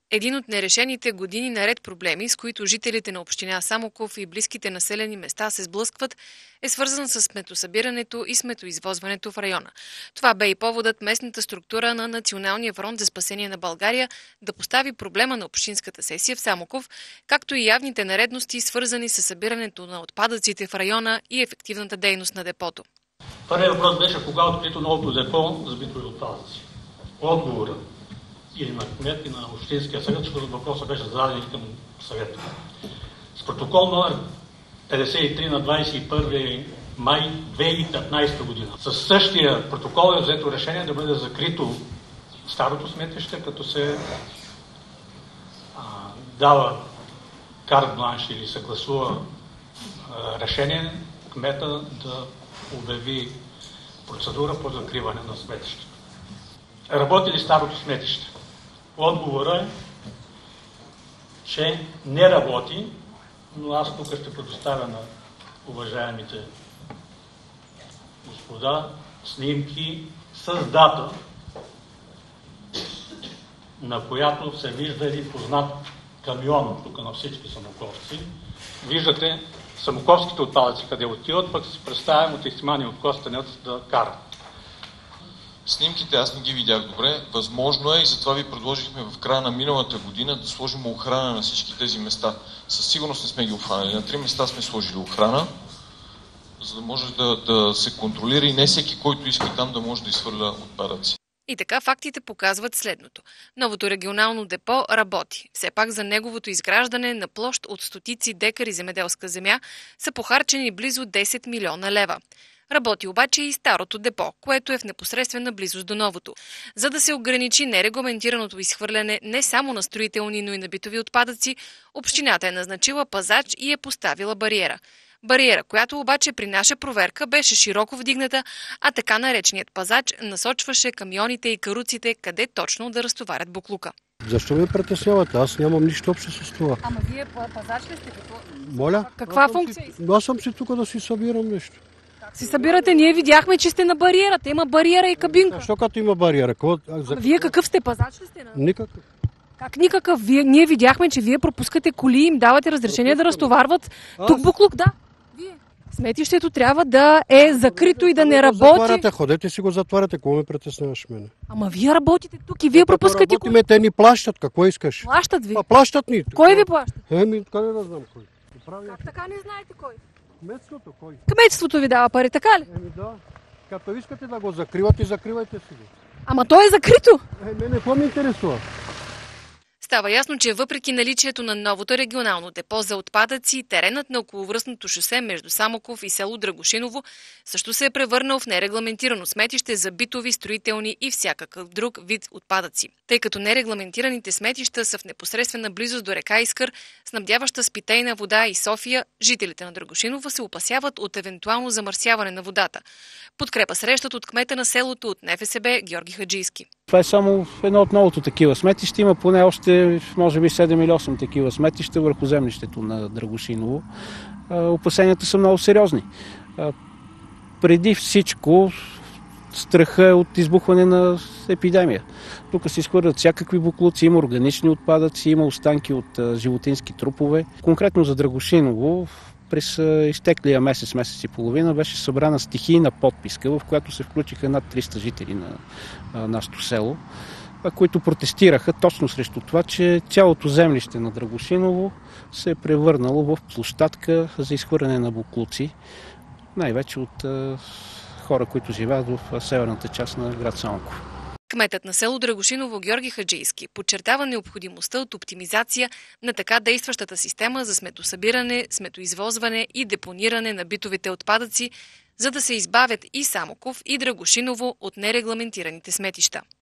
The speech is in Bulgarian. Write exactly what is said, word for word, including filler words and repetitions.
Един от нерешените години наред проблеми, с които жителите на община Самоков и близките населени места се сблъскват, е свързан с сметосъбирането и сметоизвозването в района. Това бе и поводът местната структура на Националния фронт за спасение на България да постави проблема на общинската сесия в Самоков, както и явните нередности, свързани с събирането на отпадъците в района и ефективната дейност на депото. Първият въпрос беше кога е открито новото депо за битови отпадъци. Отговорът или на кмет и на общинския съвет, защото въпросът беше зададен и към съвета. С протокол номер петдесет и три на двадесет и първи май две хиляди и петнадесета година. Със същия протокол е взето решение да бъде закрито старото сметище, като се а, дава карт бланш или съгласува а, решение кмета да обяви процедура по закриване на сметището. Работи ли старото сметище? Отговорът е, че не работи, но аз тук ще предоставя на уважаемите господа снимки с дата, на която се вижда един познат камион тук на всички самоковци. Виждате самоковските отпадъци къде отиват, пък се представям от Ихтимани от Костенец да карат. Снимките аз не ги видях добре. Възможно е и затова ви предложихме в края на миналата година да сложим охрана на всички тези места. Със сигурност не сме ги охранили. На три места сме сложили охрана, за да може да, да се контролира и не всеки, който иска там, да може да изхвърля отпадъци. И така фактите показват следното. Новото регионално депо работи. Все пак за неговото изграждане на площ от стотици декари земеделска земя са похарчени близо десет милиона лева. Работи обаче и старото депо, което е в непосредствена близост до новото. За да се ограничи нерегламентираното изхвърляне не само на строителни, но и на битови отпадъци, общината е назначила пазач и е поставила бариера. Бариера, която обаче при наша проверка беше широко вдигната, а така нареченият пазач насочваше камионите и каруците къде точно да разтоварят буклука. Защо ме притеснявате? Аз нямам нищо общо с това. Ама вие пазач ли сте? Какво? Моля? Каква функция? Аз съм си тук да си събирам нещо. Как си събирате? Ние видяхме, че сте на бариерата. Има бариера и кабинка. Защо като има бариера? Какво... За... Вие какъв сте? Пазач ли сте? На... Никакъв. Как никакъв? Вие, ние видяхме, че вие пропускате коли и им давате разрешение да разтоварват Аз... тук буклук. Да. Вие. Сметището трябва да е закрито и да не работи. Затваряте, ходете си го затваряте. Какво ме притесняваш мене? Ама вие работите тук и вие пропускате коли. Те ни плащат. Какво искаш? Плащат ви? А, плащат ни. Кой ви плаща? Еми, къде да знам кой? Как така не знаете кой? Кметството кой? Кметството ви дава пари, така ли? Еми да. Като искате да го закривате, закривайте си го. Ама то е закрито. Е, мене какво ме интересува? Става ясно, че въпреки наличието на новото регионално депо за отпадъци, теренът на околовръстното шосе между Самоков и село Драгошиново също се е превърнал в нерегламентирано сметище за битови, строителни и всякакъв друг вид отпадъци. Тъй като нерегламентираните сметища са в непосредствена близост до река Искър, снабдяваща с питейна вода и София, жителите на Драгошиново се опасяват от евентуално замърсяване на водата. Подкрепа срещат от кмета на селото от НФСБ Георги Хаджийски. Това е само едно от многото такива сметища. Има поне още, може би, седем или осем такива сметища върху землището на Драгошиново. Опасенията са много сериозни. Преди всичко страха е от избухване на епидемия. Тук се изхвърлят всякакви буклуци, има органични отпадъци, има останки от животински трупове. Конкретно за Драгошиново през изтеклия месец, месец и половина беше събрана стихийна подписка, в която се включиха над триста жители на нашето село, които протестираха точно срещу това, че цялото землище на Драгошиново се е превърнало в площадка за изхвърляне на буклуци, най-вече от хора, които живеят в северната част на град Самоков. Кметът на село Драгошиново Георги Хаджийски подчертава необходимостта от оптимизация на така действащата система за сметосъбиране, сметоизвозване и депониране на битовите отпадъци, за да се избавят и Самоков, и Драгошиново от нерегламентираните сметища.